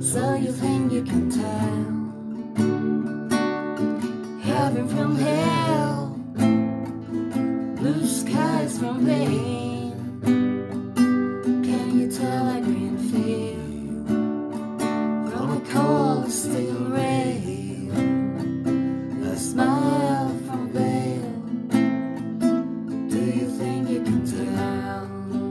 So you think you can tell heaven from hell, blue skies from rain? Can you tell a green field from a cold steel rail, a smile from a veil? Do you think you can tell?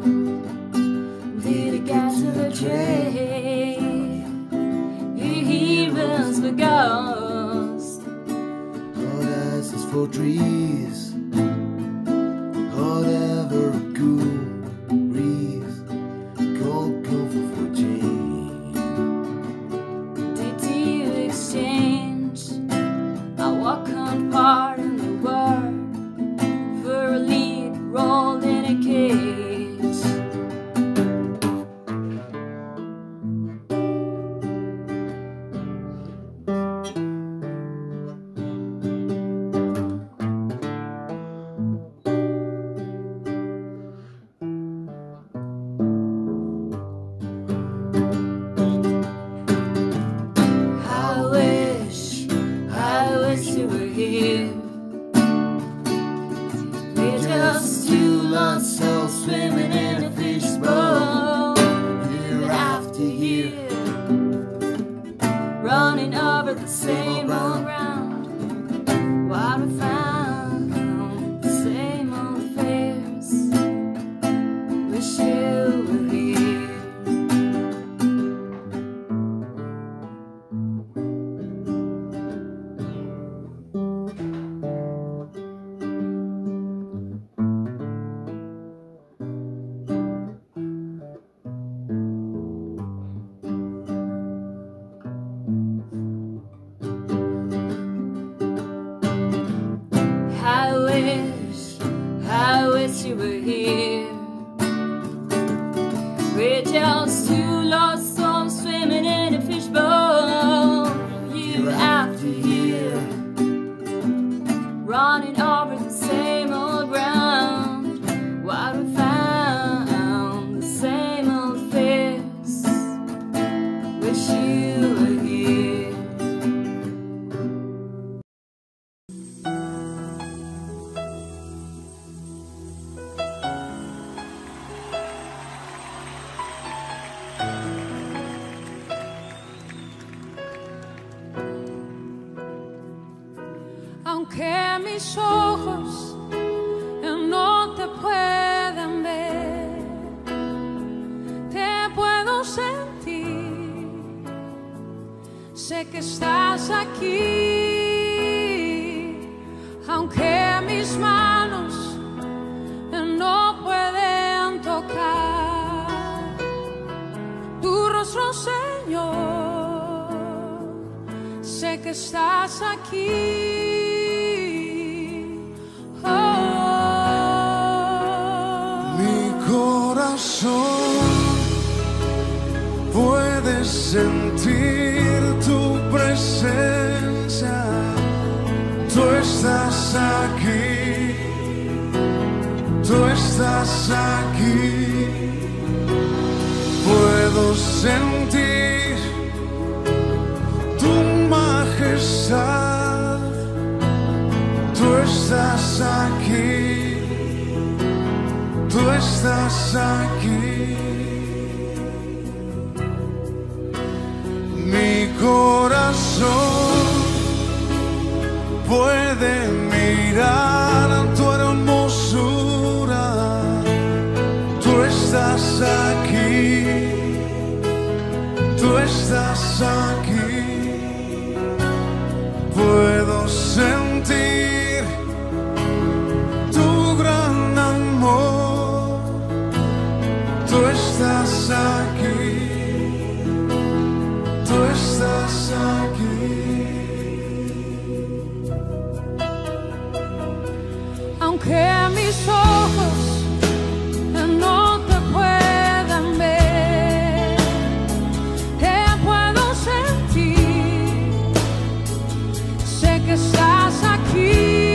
Did it get to the trail? Your heroes were ghosts. Hot asses for trees, whatever a cool breeze, cold comfort for Jane. Did you exchange a walk-on part in the world for a lead role in a cage? I wish you were here. We're just two lost souls swimming in a fishbowl, year after year, running over the same old ground. What we found, the same old fears. Wish you were here. I wish you were here. We're just two lost souls swimming in a fishbowl, year after year, running over the same old ground. What we found, the same old fears. Wish you were here. Aunque mis ojos no te puedan ver, te puedo sentir. Sé que estás aquí. Aunque mis manos no pueden tocar tu rostro, Señor, sé que estás aquí. Puedes sentir tu presencia, tú estás aquí, tú estás aquí. Puedo sentir tu majestad, tú estás aquí, tú estás aquí. Mi corazón puede mirar tu hermosura, tú estás aquí, tú estás aquí. Puedo sentir tu gran amor, tú estás aquí, tú estás aquí. Aunque mis ojos no te puedan ver, te puedo sentir. Sé que estás aquí.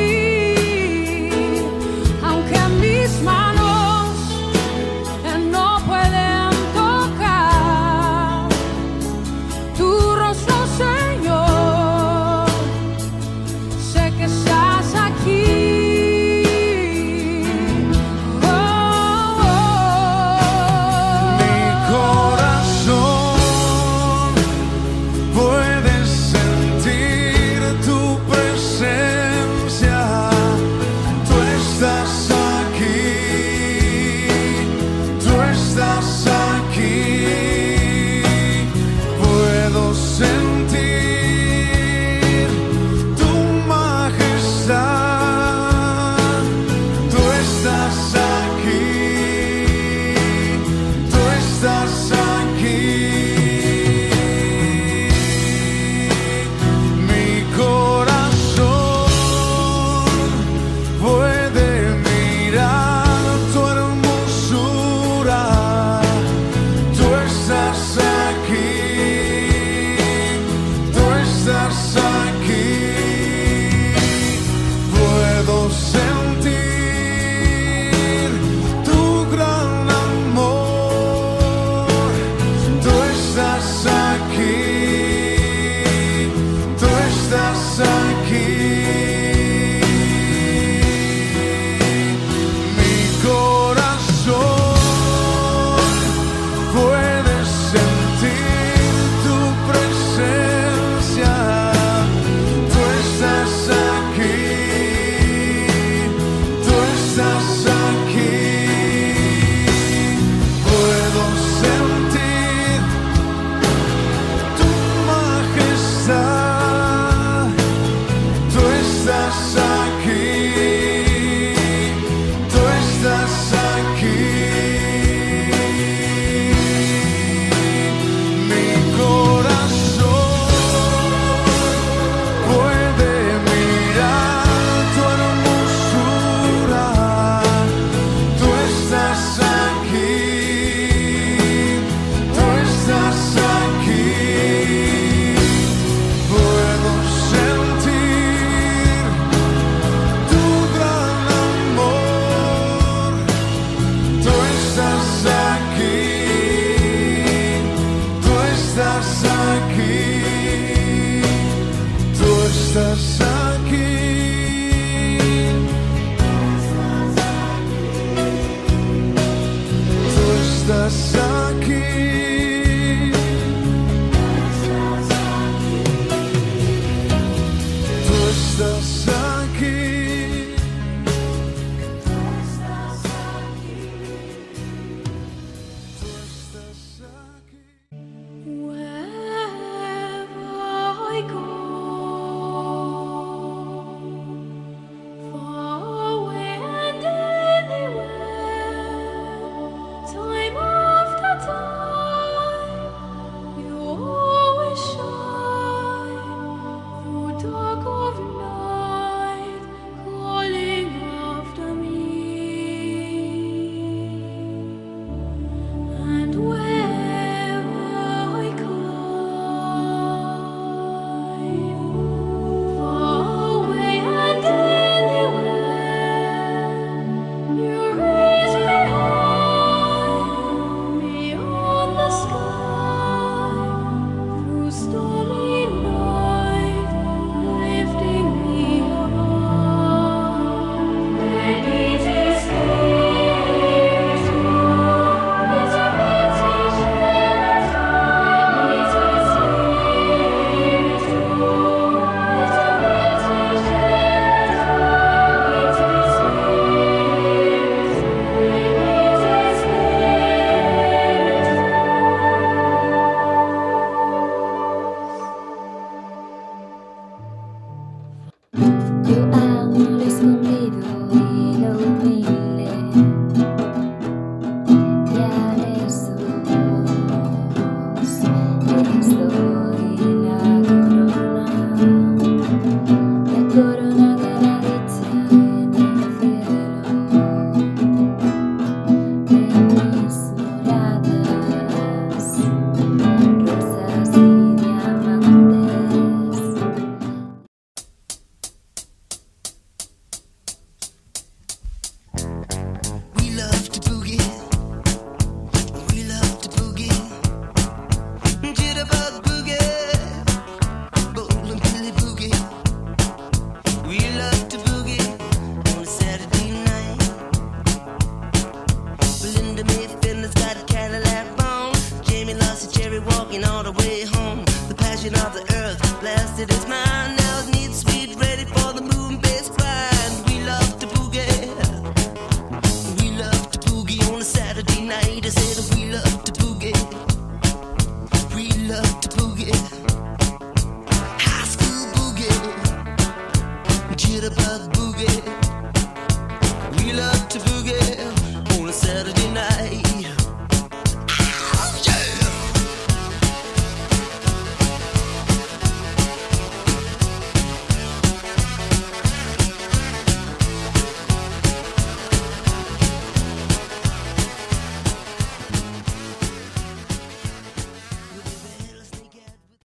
Jitterbug